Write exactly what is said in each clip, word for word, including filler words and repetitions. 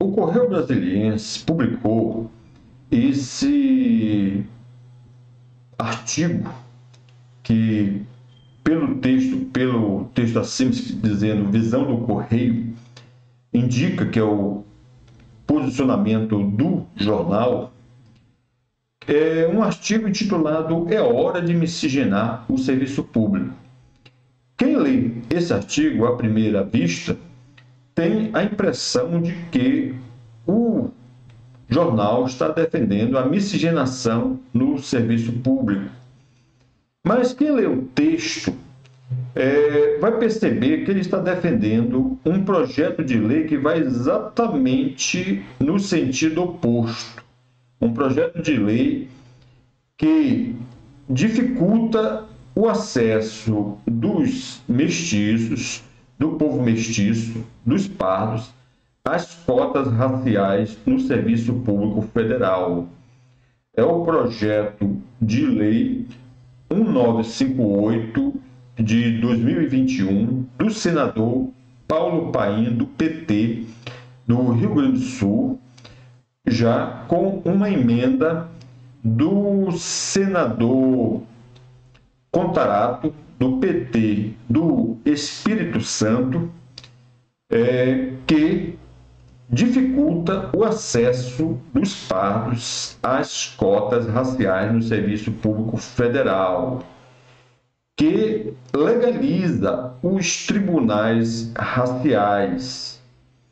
O Correio Brasiliense publicou esse artigo que, pelo texto, pelo texto acima, dizendo Visão do Correio, indica que é o posicionamento do jornal. É um artigo intitulado É Hora de Miscigenar o Serviço Público. Quem lê esse artigo à primeira vista tem a impressão de que o jornal está defendendo a miscigenação no serviço público. Mas quem lê o texto é, vai perceber que ele está defendendo um projeto de lei que vai exatamente no sentido oposto. Um projeto de lei que dificulta o acesso dos mestiços, do povo mestiço, dos pardos, às cotas raciais no serviço público federal. É o projeto de lei mil novecentos e cinquenta e oito de dois mil e vinte e um do senador Paulo Paim, do P T do Rio Grande do Sul, já com uma emenda do senador Contarato, do P T do Espírito Santo, é, que dificulta o acesso dos pardos às cotas raciais no serviço público federal, que legaliza os tribunais raciais,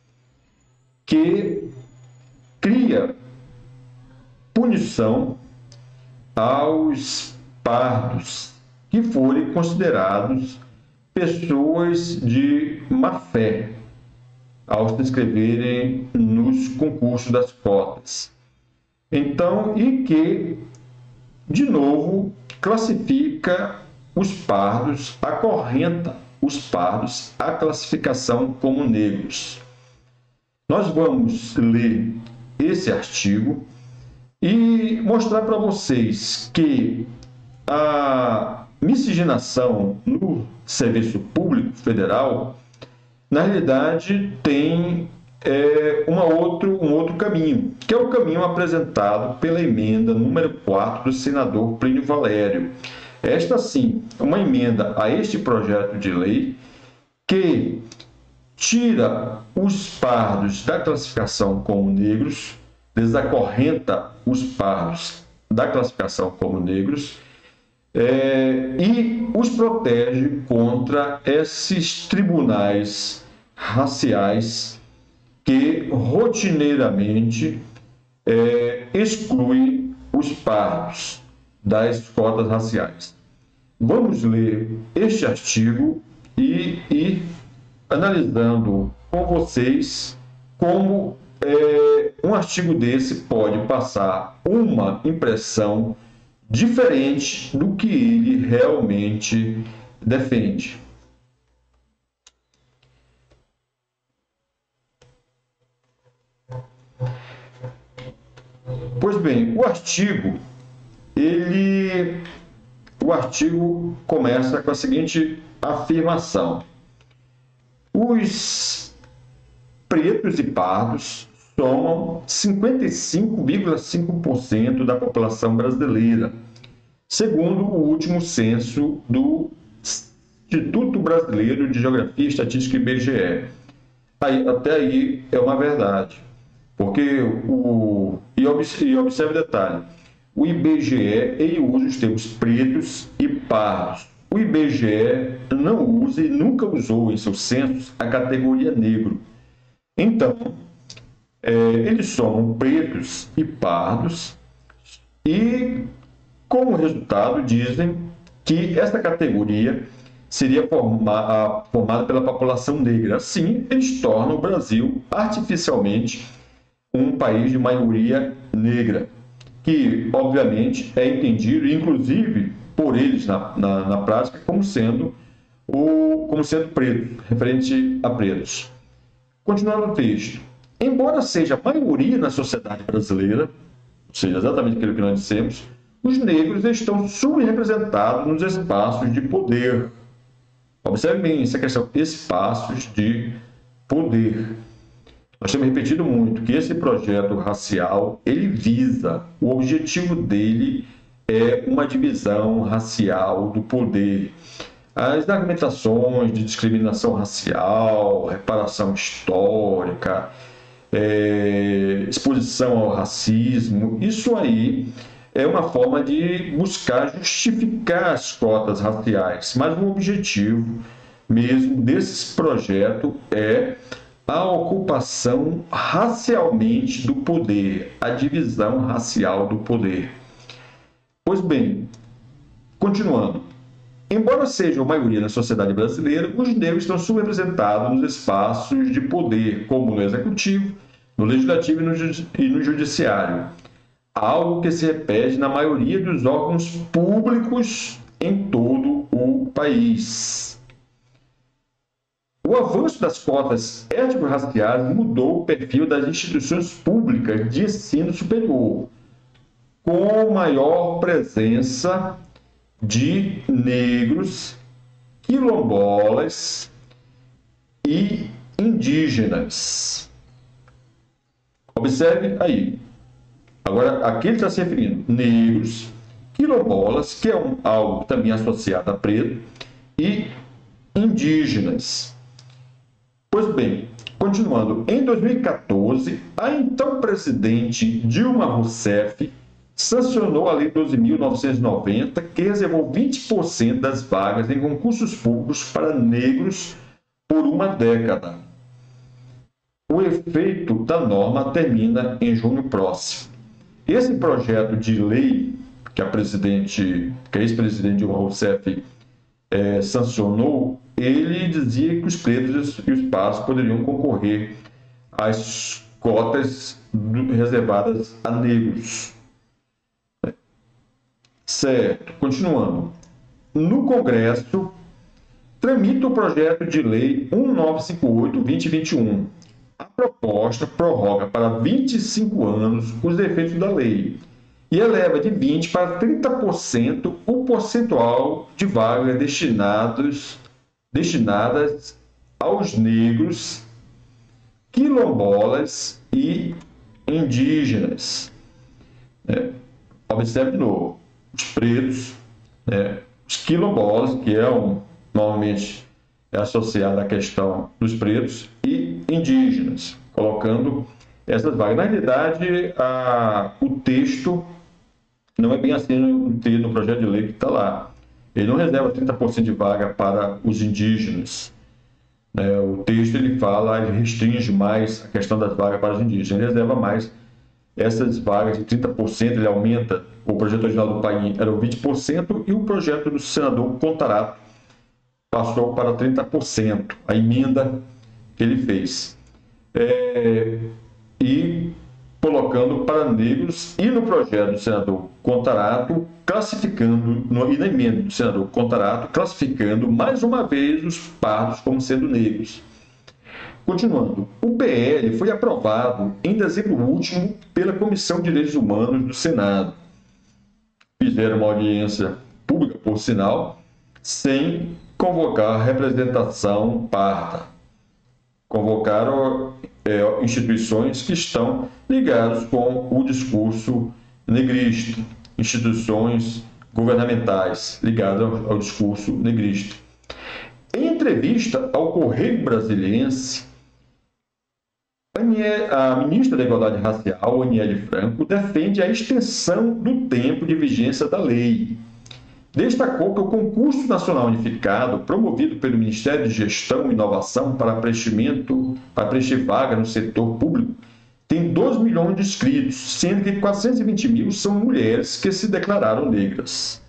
que cria punição aos pardos que forem considerados pessoas de má fé ao se inscreverem nos concursos das cotas. Então, e que, de novo, classifica os pardos, acorrenta os pardos à classificação como negros. Nós vamos ler esse artigo e mostrar para vocês que a miscigenação no serviço público federal, na realidade, tem é, uma outro, um outro caminho, que é o caminho apresentado pela emenda número quatro do senador Plínio Valério. Esta, sim, é uma emenda a este projeto de lei que tira os pardos da classificação como negros, desacorrenta os pardos da classificação como negros, É, e os protege contra esses tribunais raciais que rotineiramente é, excluem os pardos das cotas raciais. Vamos ler este artigo e ir analisando com vocês como é, um artigo desse pode passar uma impressão diferente do que ele realmente defende. Pois bem, o artigo, ele, o artigo começa com a seguinte afirmação: os pretos e pardos somam cinquenta e cinco vírgula cinco por cento da população brasileira, segundo o último censo do Instituto Brasileiro de Geografia e Estatística, I B G E. Aí, até aí é uma verdade, porque o e observe, observe o detalhe: o I B G E ele usa os termos pretos e pardos. O I B G E não usa e nunca usou em seus censos a categoria negro. Então, É, eles somam pretos e pardos e, como resultado, dizem que essa categoria seria forma, formada pela população negra. Assim, eles tornam o Brasil artificialmente um país de maioria negra, que, obviamente, é entendido, inclusive por eles na, na, na prática, como sendo, o, como sendo preto, referente a pretos. Continuando o texto. Embora seja a maioria na sociedade brasileira, ou seja, exatamente aquilo que nós dissemos, os negros estão subrepresentados nos espaços de poder. Observe bem essa questão, espaços de poder. Nós temos repetido muito que esse projeto racial, ele visa, o objetivo dele é uma divisão racial do poder. As argumentações de discriminação racial, reparação histórica, é, exposição ao racismo, isso aí é uma forma de buscar justificar as cotas raciais, mas o objetivo mesmo desse projeto é a ocupação racialmente do poder, a divisão racial do poder. Pois bem, continuando. Embora sejam a maioria na sociedade brasileira, os negros estão subrepresentados nos espaços de poder, como no executivo, no legislativo e no judiciário. Algo que se repete na maioria dos órgãos públicos em todo o país. O avanço das cotas étnico-raciais mudou o perfil das instituições públicas de ensino superior, com maior presença de negros, quilombolas e indígenas. Observe aí. Agora, aqui ele está se referindo negros, quilombolas, que é um, algo também associado a preto, e indígenas. Pois bem, continuando, em dois mil e quatorze, a então presidente Dilma Rousseff sancionou a Lei doze mil novecentos e noventa, que reservou vinte por cento das vagas em concursos públicos para negros por uma década. O efeito da norma termina em junho próximo. Esse projeto de lei que a presidente, que a ex-presidente Dilma Rousseff é, sancionou, ele dizia que os pretos e os pardos poderiam concorrer às cotas reservadas a negros. Certo, continuando. No Congresso, tramita o projeto de lei mil novecentos e cinquenta e oito barra dois mil e vinte e um. A proposta prorroga para vinte e cinco anos os efeitos da lei e eleva de vinte por cento para trinta por cento o percentual de vagas destinados, destinadas aos negros, quilombolas e indígenas. É, observe de novo. Os pretos, né, os quilombolas, que é um, normalmente é associado à questão dos pretos, e indígenas, colocando essas vagas. Na realidade, a, o texto não é bem assim no, no projeto de lei que está lá. Ele não reserva trinta por cento de vaga para os indígenas. Né? O texto ele fala, ele restringe mais a questão das vagas para os indígenas, ele reserva mais essas vagas de trinta por cento, ele aumenta. O projeto original do Paim era o vinte por cento e o projeto do senador Contarato passou para trinta por cento, a emenda que ele fez. É, e colocando para negros, e no projeto do senador Contarato, classificando, no, e na emenda do senador Contarato, classificando mais uma vez os pardos como sendo negros. Continuando, o P L foi aprovado em dezembro último pela Comissão de Direitos Humanos do Senado. Fizeram uma audiência pública, por sinal, sem convocar representação parda. Convocaram é, instituições que estão ligadas com o discurso negrista, instituições governamentais ligadas ao, ao discurso negrista. Em entrevista ao Correio Brasiliense, a ministra da Igualdade Racial, Aniele Franco, defende a extensão do tempo de vigência da lei. Destacou que o concurso nacional unificado, promovido pelo Ministério de Gestão e Inovação para preenchimento, para preencher vaga no setor público, tem dois milhões de inscritos, sendo que quatrocentos e vinte mil são mulheres que se declararam negras.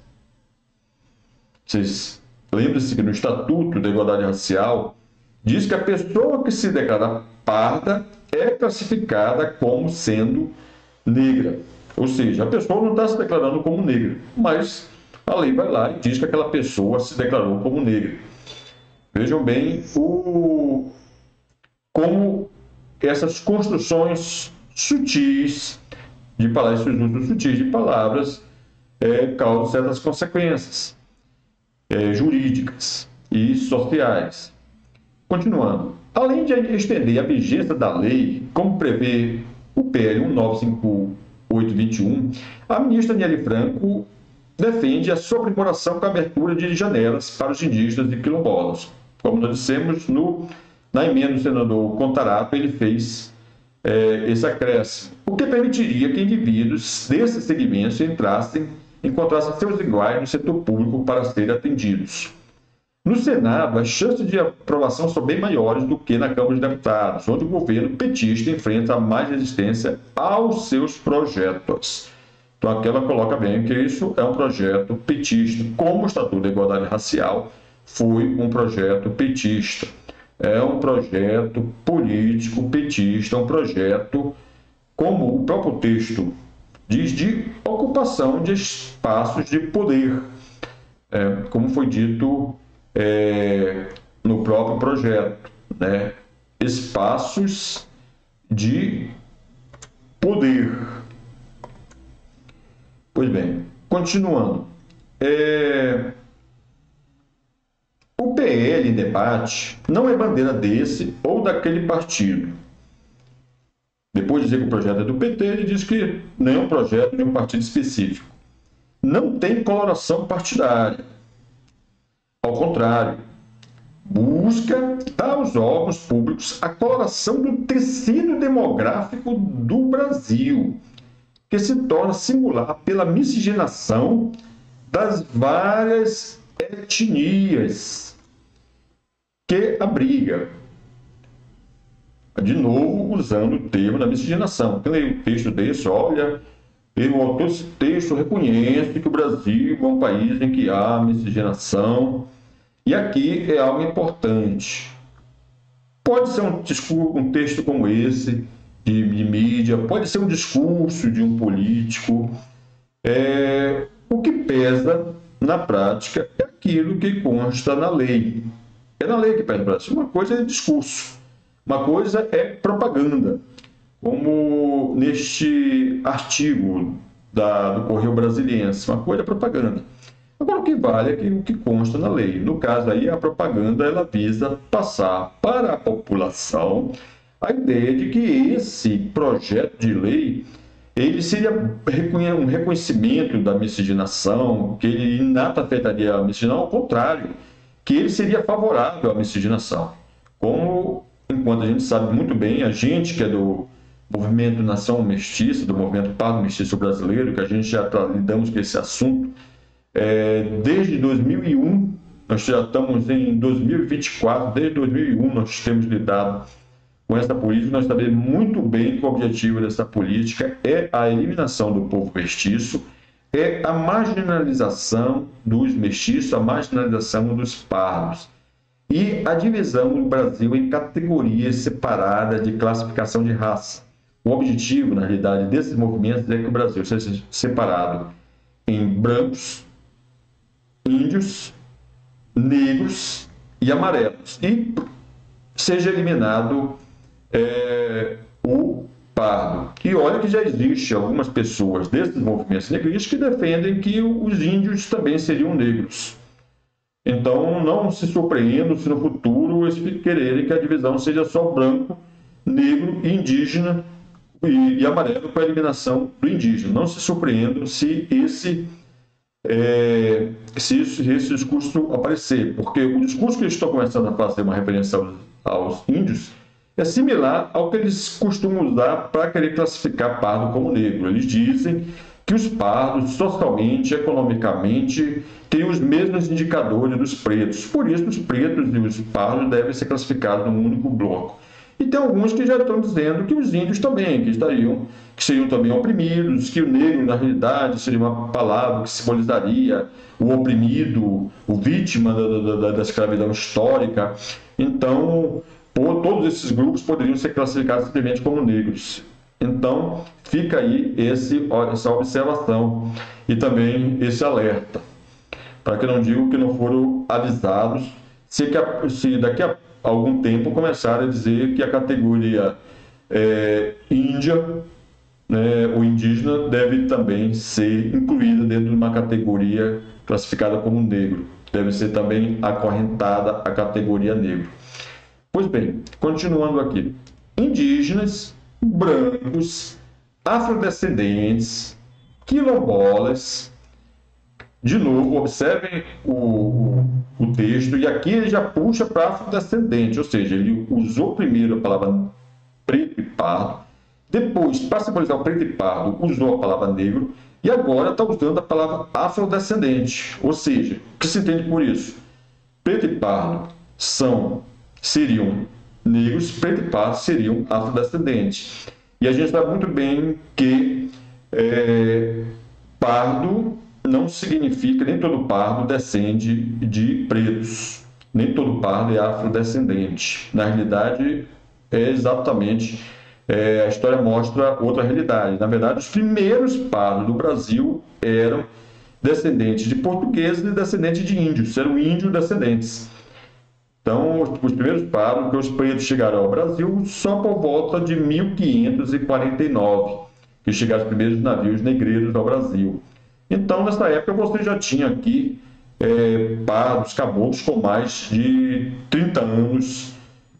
Vocês lembram-se que no Estatuto da Igualdade Racial diz que a pessoa que se declara parda é classificada como sendo negra. Ou seja, a pessoa não está se declarando como negra, mas a lei vai lá e diz que aquela pessoa se declarou como negra. Vejam bem o... como essas construções sutis de palavras, esses usos sutis de palavras é, causam certas consequências é, jurídicas e sociais. Continuando. Além de estender a vigência da lei, como prevê o P L um nove cinco oito dois um, a ministra Aniele Franco defende a sobreparação com a abertura de janelas para os indígenas e quilombolas. Como nós dissemos, no, na emenda do senador Contarato, ele fez é, esse acréscimo, o que permitiria que indivíduos desses segmentos entrassem, encontrassem seus iguais no setor público para serem atendidos. No Senado, as chances de aprovação são bem maiores do que na Câmara dos Deputados, onde o governo petista enfrenta mais resistência aos seus projetos. Então, aqui ela coloca bem que isso é um projeto petista, como o Estatuto da Igualdade Racial foi um projeto petista. É um projeto político petista, um projeto, como o próprio texto diz, de ocupação de espaços de poder, é, como foi dito é, no próprio projeto, né? Espaços de poder. Pois bem, continuando. É... O P L em debate não é bandeira desse ou daquele partido. Depois de dizer que o projeto é do P T, ele diz que não é um projeto de um partido específico. Não tem coloração partidária. Ao contrário, busca dar aos órgãos públicos a coloração do tecido demográfico do Brasil, que se torna singular pela miscigenação das várias etnias que abriga. De novo, usando o termo da miscigenação. Quem lê o texto desse, olha, o autor desse texto reconhece que o Brasil é um país em que há miscigenação, e aqui é algo importante. Pode ser um, discurso, um texto como esse, de, de mídia, pode ser um discurso de um político. É, o que pesa na prática é aquilo que consta na lei. É na lei que pesa na prática. Uma coisa é discurso, uma coisa é propaganda, como neste artigo da, do Correio Brasiliense. Uma coisa é propaganda. Agora, o que vale é que, o que consta na lei. No caso aí, a propaganda ela visa passar para a população a ideia de que esse projeto de lei ele seria um reconhecimento da miscigenação, que ele nada afetaria a miscigenação, ao contrário, que ele seria favorável à miscigenação. Como, enquanto a gente sabe muito bem, a gente que é do movimento Nação Mestiça, do movimento Pardo Mestiço Brasileiro, que a gente já lidamos com esse assunto, é, desde dois mil e um, nós já estamos em dois mil e vinte e quatro, desde dois mil e um nós temos lidado com essa política, nós sabemos muito bem que o objetivo dessa política é a eliminação do povo mestiço, é a marginalização dos mestiços, a marginalização dos pardos e a divisão do Brasil em categorias separadas de classificação de raça. O objetivo, na realidade, desses movimentos é que o Brasil seja separado em brancos, índios, negros e amarelos, e seja eliminado é, o pardo. E olha que já existe algumas pessoas desses movimentos negristas que defendem que os índios também seriam negros. Então não se surpreendam se no futuro eles quererem que a divisão seja só branco, negro, indígena e, e amarelo com a eliminação do indígena. Não se surpreendam se esse É, se esse, esse discurso aparecer, porque o discurso que eles estão começando a fazer uma referência aos, aos índios é similar ao que eles costumam usar para querer classificar pardo como negro. Eles dizem que os pardos, socialmente, economicamente, têm os mesmos indicadores dos pretos, por isso os pretos e os pardos devem ser classificados num único bloco. E tem alguns que já estão dizendo que os índios também, que estariam, que seriam também oprimidos, que o negro, na realidade, seria uma palavra que simbolizaria o oprimido, o vítima da, da, da escravidão histórica. Então, por, todos esses grupos poderiam ser classificados simplesmente como negros. Então, fica aí esse, essa observação e também esse alerta, para que não digam que não foram avisados, se, se daqui a algum tempo começaram a dizer que a categoria é, índia, né, ou indígena deve também ser incluída dentro de uma categoria classificada como negro. Deve ser também acorrentada a categoria negro. Pois bem, continuando aqui. Indígenas, brancos, afrodescendentes, quilombolas. De novo, observem o, o, o texto, e aqui ele já puxa para afrodescendente, ou seja, ele usou primeiro a palavra preto e pardo, depois, para simbolizar o preto e pardo, usou a palavra negro, e agora está usando a palavra afrodescendente. Ou seja, o que se entende por isso? Preto e pardo são, seriam negros, preto e pardo seriam afrodescendentes. E a gente sabe muito bem que é, pardo não significa, nem todo pardo descende de pretos, nem todo pardo é afrodescendente. Na realidade, é exatamente, é, a história mostra outra realidade. Na verdade, os primeiros pardos do Brasil eram descendentes de portugueses e descendentes de índios, eram índios descendentes. Então, os, os primeiros pardos, que os pretos chegaram ao Brasil só por volta de mil quinhentos e quarenta e nove, que chegaram os primeiros navios negreiros ao Brasil. Então, nessa época, você já tinha aqui é, pardos, caboclos com mais de trinta anos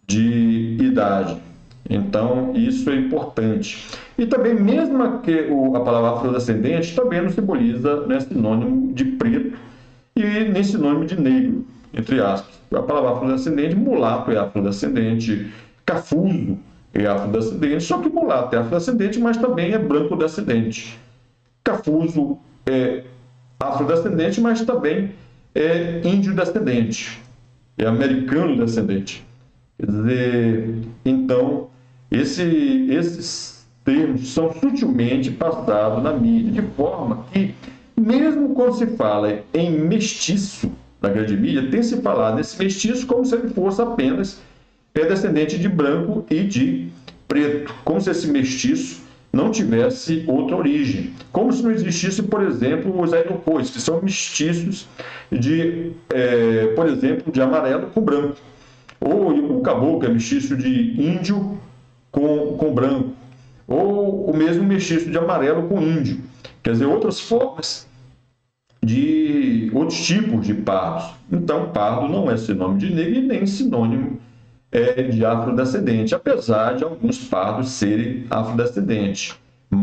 de idade. Então, isso é importante. E também, mesmo que o, a palavra afrodescendente também não simboliza, né, sinônimo de preto e nem sinônimo de negro, entre aspas. A palavra afrodescendente, mulato é afrodescendente, cafuso é afrodescendente, só que mulato é afrodescendente, mas também é branco descendente. Cafuso é afrodescendente, mas também é índio descendente, é americano descendente. Quer dizer, então, esse, esses termos são sutilmente passados na mídia, de forma que, mesmo quando se fala em mestiço na grande mídia, tem se falado nesse mestiço como se ele fosse apenas é, descendente de branco e de preto, como se esse mestiço não tivesse outra origem. Como se não existisse, por exemplo, os aeroportos, que são mestiços de, é, por exemplo, de amarelo com branco. Ou o caboclo é mestiço de índio com, com branco. Ou o mesmo mestiço de amarelo com índio. Quer dizer, outras formas de outros tipos de pardos. Então, pardo não é sinônimo de negro e nem sinônimo é, de afrodescendente, apesar de alguns pardos serem afrodescendentes.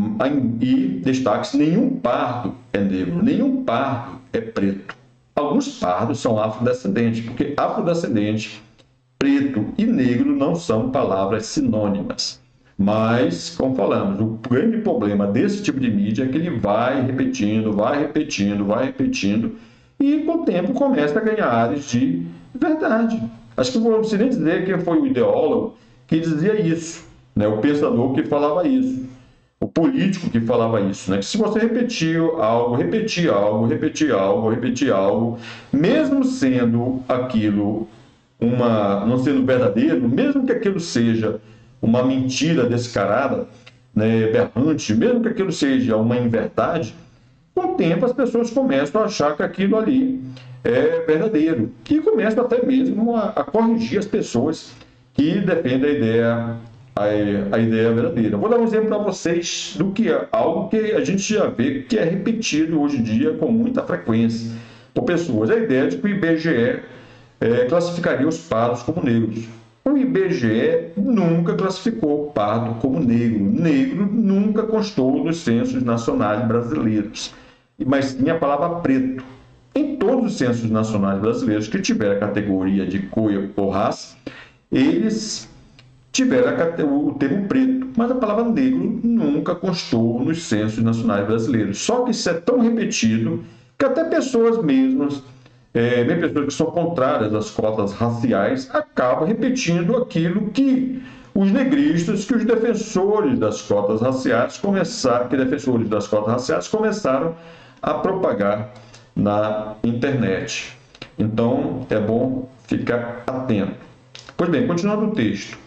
E destaque-se, nenhum pardo é negro, nenhum pardo é preto. Alguns pardos são afrodescendentes, porque afrodescendente, preto e negro não são palavras sinônimas. Mas, como falamos, o grande problema desse tipo de mídia é que ele vai repetindo, vai repetindo, vai repetindo, e com o tempo começa a ganhar áreas de verdade. Acho que não precisa nem dizer quem foi o ideólogo que dizia isso, né? O pensador que falava isso, o político que falava isso, né? Que se você repetir algo, repetir algo, repetir algo, repetir algo, mesmo sendo aquilo uma, não sendo verdadeiro, mesmo que aquilo seja uma mentira descarada, né, berrante, mesmo que aquilo seja uma inverdade, com o tempo as pessoas começam a achar que aquilo ali é verdadeiro, e começam até mesmo a, a corrigir as pessoas que defendem a ideia, a, a ideia verdadeira. Vou dar um exemplo para vocês do que é algo que a gente já vê que é repetido hoje em dia com muita frequência por pessoas. A ideia de que o I B G E é, classificaria os pardos como negros. O I B G E nunca classificou o pardo como negro. Negro nunca constou nos censos nacionais brasileiros, mas sim a palavra preto. Em todos os censos nacionais brasileiros que tiveram a categoria de cor ou raça, eles tiveram a, o termo preto, mas a palavra negro nunca constou nos censos nacionais brasileiros. Só que isso é tão repetido que até pessoas mesmas, é, mesmo pessoas que são contrárias às cotas raciais, acabam repetindo aquilo que os negristas, que os defensores das cotas raciais começaram, que defensores das cotas raciais começaram a propagar na internet. Então, é bom ficar atento. Pois bem, continuando o texto.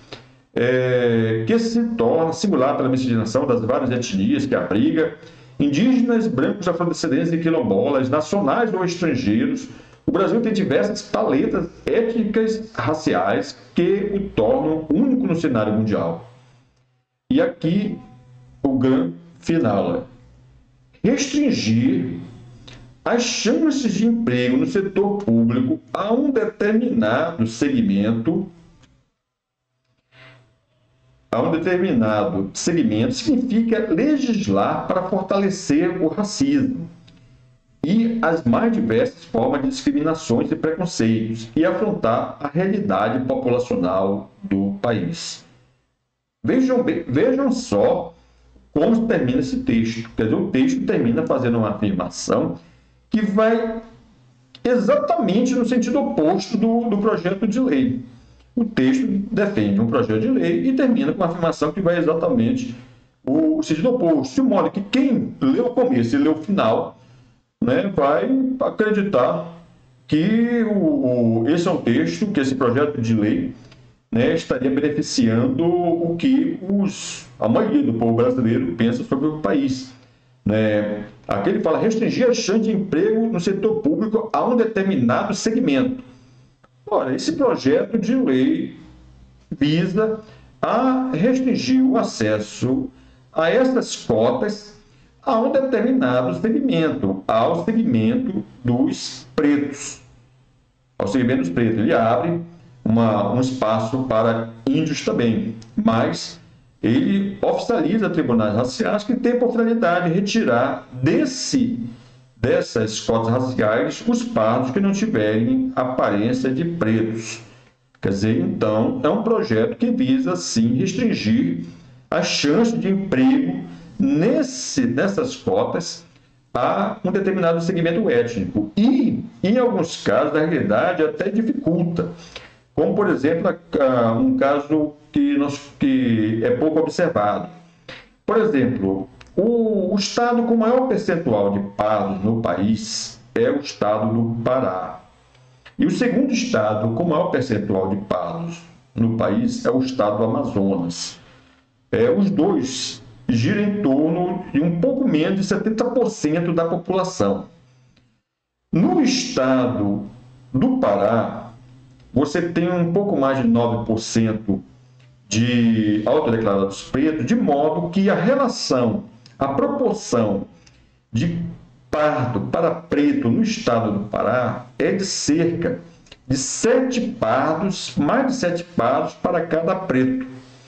É, que se torna singular pela miscigenação das várias etnias que abriga, indígenas, brancos, afrodescendentes e quilombolas, nacionais ou estrangeiros, o Brasil tem diversas paletas étnicas raciais que o tornam único no cenário mundial. E aqui o grande final é restringir as chances de emprego no setor público a um determinado segmento a um determinado segmento significa legislar para fortalecer o racismo e as mais diversas formas de discriminações e preconceitos e afrontar a realidade populacional do país. Vejam, vejam só como termina esse texto. Quer dizer, o texto termina fazendo uma afirmação que vai exatamente no sentido oposto do, do projeto de lei. O texto defende um projeto de lei e termina com uma afirmação que vai exatamente o sentido oposto, de modo que quem lê o começo e lê o final, né, vai acreditar que o, o, esse é um texto, que esse projeto de lei, né, estaria beneficiando o que os, a maioria do povo brasileiro pensa sobre o país. Né? Aqui ele fala restringir a chance de emprego no setor público a um determinado segmento. Ora, esse projeto de lei visa a restringir o acesso a essas cotas a um determinado segmento, ao segmento dos pretos. Ao segmento dos pretos, ele abre uma, um espaço para índios também, mas ele oficializa tribunais raciais que têm por finalidade retirar desse, dessas cotas raciais os pardos que não tiverem aparência de pretos. Quer dizer, então, é um projeto que visa, sim, restringir a chance de emprego nesse, nessas cotas a um determinado segmento étnico. E, em alguns casos, na realidade, até dificulta. Como, por exemplo, um caso que, nós, que é pouco observado. Por exemplo, o, o estado com maior percentual de pardos no país é o estado do Pará. E o segundo estado com maior percentual de pardos no país é o estado do Amazonas. É, os dois giram em torno de um pouco menos de setenta por cento da população. No estado do Pará, você tem um pouco mais de nove por cento de autodeclarados pretos, de modo que a relação, a proporção de pardo para preto no estado do Pará é de cerca de sete pardos, mais de sete pardos para cada preto.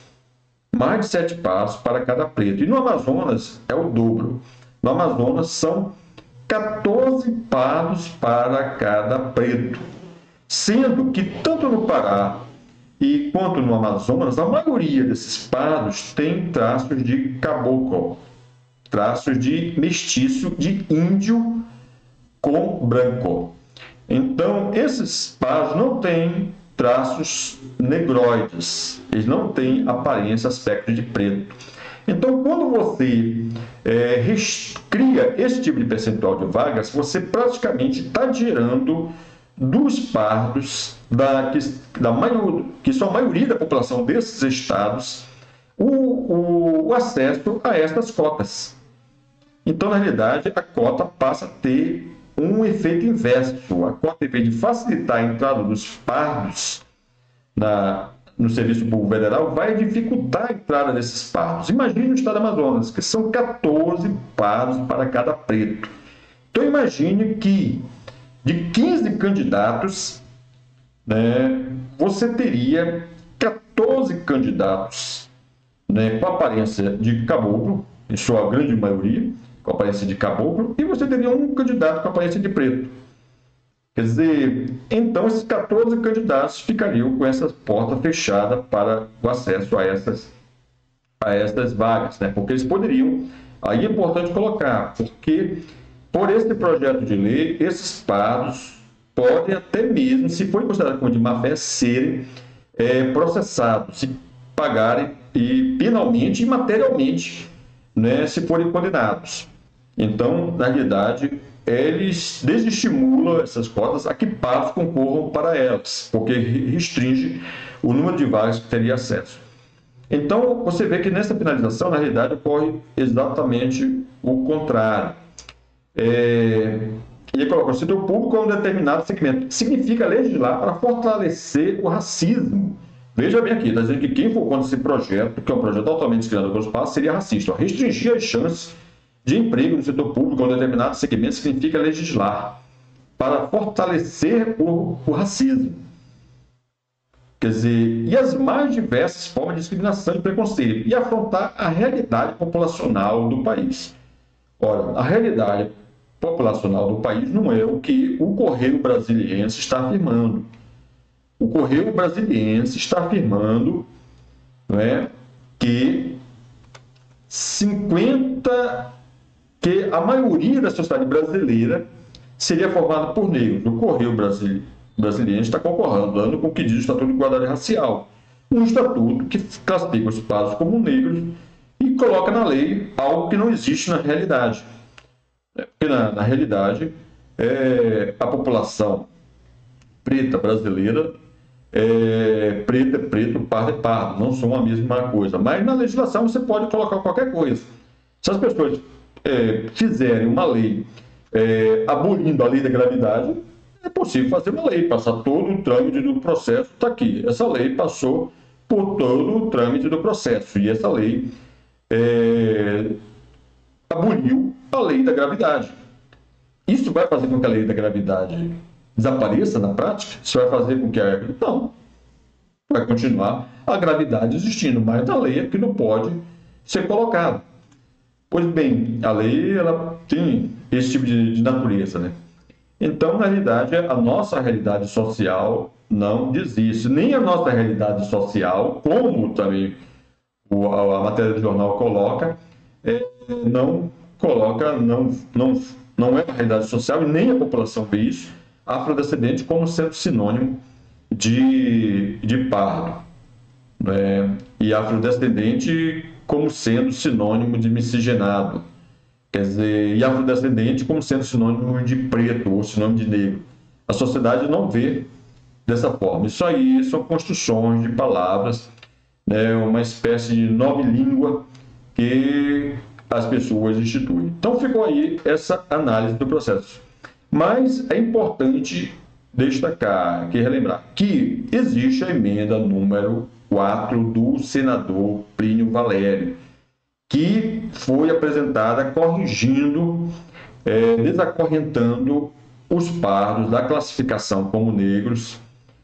Mais de sete pardos para cada preto. E no Amazonas é o dobro. No Amazonas são quatorze pardos para cada preto. Sendo que tanto no Pará e quanto no Amazonas, a maioria desses pardos tem traços de caboclo, traços de mestiço, de índio com branco. Então, esses pardos não têm traços negroides, eles não têm aparência, aspecto de preto. Então, quando você é, cria esse tipo de percentual de vagas, você praticamente está tirando dos pardos, da, que, da maior, que são a maioria da população desses estados, o, o, o acesso a estas cotas. Então, na realidade, a cota passa a ter um efeito inverso. A cota, em vez de facilitar a entrada dos pardos na, no Serviço Público Federal, vai dificultar a entrada desses pardos. Imagine o estado do Amazonas, que são quatorze pardos para cada preto. Então, imagine que de quinze candidatos, né, você teria quatorze candidatos, né, com aparência de caboclo, em sua grande maioria, com aparência de caboclo, e você teria um candidato com aparência de preto. Quer dizer, então esses quatorze candidatos ficariam com essa porta fechada para o acesso a essas, a essas vagas, né? Porque eles poderiam, aí é importante colocar, porque por esse projeto de lei, esses pardos podem até mesmo, se forem considerados como de má-fé, serem é, processados, se pagarem e penalmente e materialmente, né, se forem condenados. Então, na realidade, eles desestimulam essas cotas a que pardos concorram para elas, porque restringe o número de vagas que teria acesso. Então, você vê que nessa penalização, na realidade, ocorre exatamente o contrário. É, e coloca o setor público a um determinado segmento. Significa legislar para fortalecer o racismo. Veja bem aqui, está dizendo que quem for contra esse projeto, que é um projeto totalmente discriminador pelos passos, seria racista. Ó, restringir as chances de emprego no setor público a um determinado segmento significa legislar para fortalecer o, o racismo. quer dizer, e as mais diversas formas de discriminação e preconceito, e afrontar a realidade populacional do país. Ora, a realidade populacional do país não é o que o Correio Brasiliense está afirmando. O Correio Brasiliense está afirmando, não é, que cinquenta que a maioria da sociedade brasileira seria formada por negros. O Correio Brasiliense está concordando com o que diz o Estatuto de Igualdade Racial, um estatuto que classifica os pardos como negros e coloca na lei algo que não existe na realidade. Porque na, na realidade, é, a população preta brasileira é preta, é preto, pardo é pardo, não são a mesma coisa. Mas na legislação você pode colocar qualquer coisa. Se as pessoas é, fizerem uma lei é, abolindo a lei da gravidade, é possível fazer uma lei, passar todo o trâmite do processo, está aqui. Essa lei passou por todo o trâmite do processo, e essa lei é, aboliu a lei da gravidade. Isso vai fazer com que a lei da gravidade desapareça na prática? Isso vai fazer com que a... Não. Vai continuar a gravidade existindo, mas a lei é que não pode ser colocada. Pois bem, a lei ela tem esse tipo de, de natureza, né? Então, na realidade, a nossa realidade social não diz isso. Nem a nossa realidade social, como também a matéria do jornal coloca, é, não coloca, não, não, não é a realidade social, e nem a população vê isso, afrodescendente como sendo sinônimo de, de pardo, né? E afrodescendente como sendo sinônimo de miscigenado, quer dizer, e afrodescendente como sendo sinônimo de preto ou sinônimo de negro. A sociedade não vê dessa forma. Isso aí são construções de palavras, né? Uma espécie de nova língua que as pessoas instituem. Então ficou aí essa análise do processo. Mas é importante destacar, aqui relembrar, que existe a emenda número quatro do senador Plínio Valério, que foi apresentada corrigindo, é, desacorrentando os pardos da classificação como negros,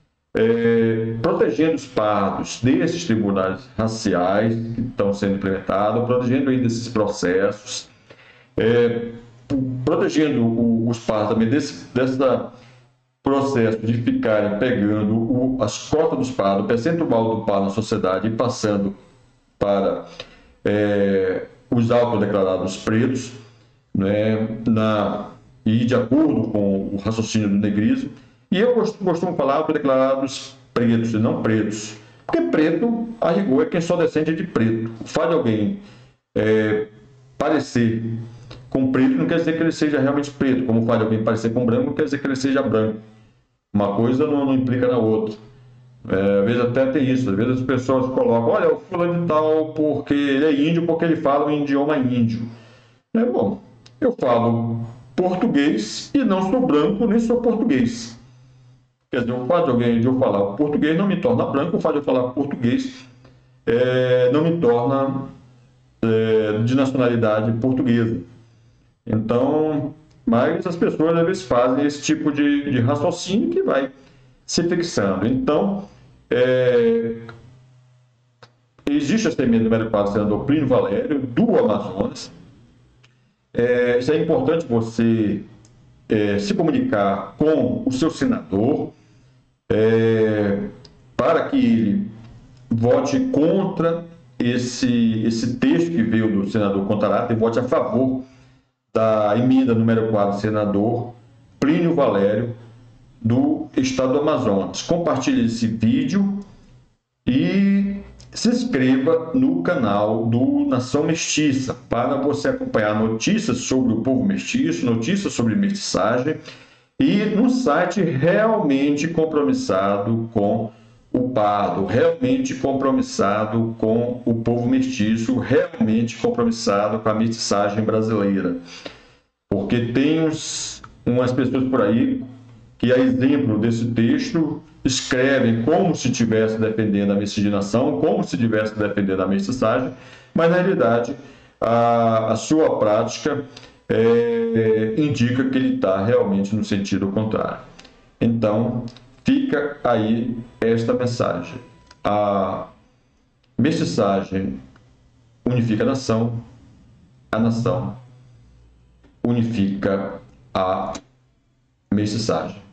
é, protegendo os pardos desses tribunais raciais que estão sendo implementados, protegendo ainda esses processos, é, protegendo o, os pardos também desse dessa processo de ficarem pegando o, as cotas dos pardos, o percentual do pardo na sociedade e passando para é, os autodeclarados pretos, né, na, e de acordo com o raciocínio do negrismo. E eu costumo falar autodeclarados pretos e não pretos, porque preto, a rigor, é quem só descende de preto. O fato de alguém é, parecer com preto não quer dizer que ele seja realmente preto, como o fato de alguém parecer com branco não quer dizer que ele seja branco. Uma coisa não, não implica na outra. É, às vezes até tem isso, às vezes as pessoas colocam, olha, o fulano de tal porque ele é índio, porque ele fala um idioma índio. É bom, eu falo português e não sou branco, nem sou português. Quer dizer, o fato de alguém de eu falar português não me torna branco, o fato de eu falar português é, não me torna é, de nacionalidade portuguesa. Então, mas as pessoas às vezes fazem esse tipo de, de raciocínio que vai se fixando. Então, é, existe essa emenda número quatro do senador Plínio Valério, do Amazonas. É, isso é importante você é, se comunicar com o seu senador é, para que ele vote contra esse, esse texto que veio do senador Contarato e vote a favor da emenda número quatro do senador Plínio Valério, do estado do Amazonas. Compartilhe esse vídeo e se inscreva no canal do Nação Mestiça para você acompanhar notícias sobre o povo mestiço, notícias sobre mestiçagem e no site realmente compromissado com o pardo, realmente compromissado com o povo mestiço, realmente compromissado com a mestiçagem brasileira. Porque tem uns, umas pessoas por aí que, a exemplo desse texto, escrevem como se estivesse defendendo a miscigenação, como se estivesse defendendo a mestiçagem, mas, na realidade, a, a sua prática é, indica que ele está realmente no sentido contrário. Então, fica aí esta mensagem. A mestiçagem unifica a nação, a nação unifica a mestiçagem.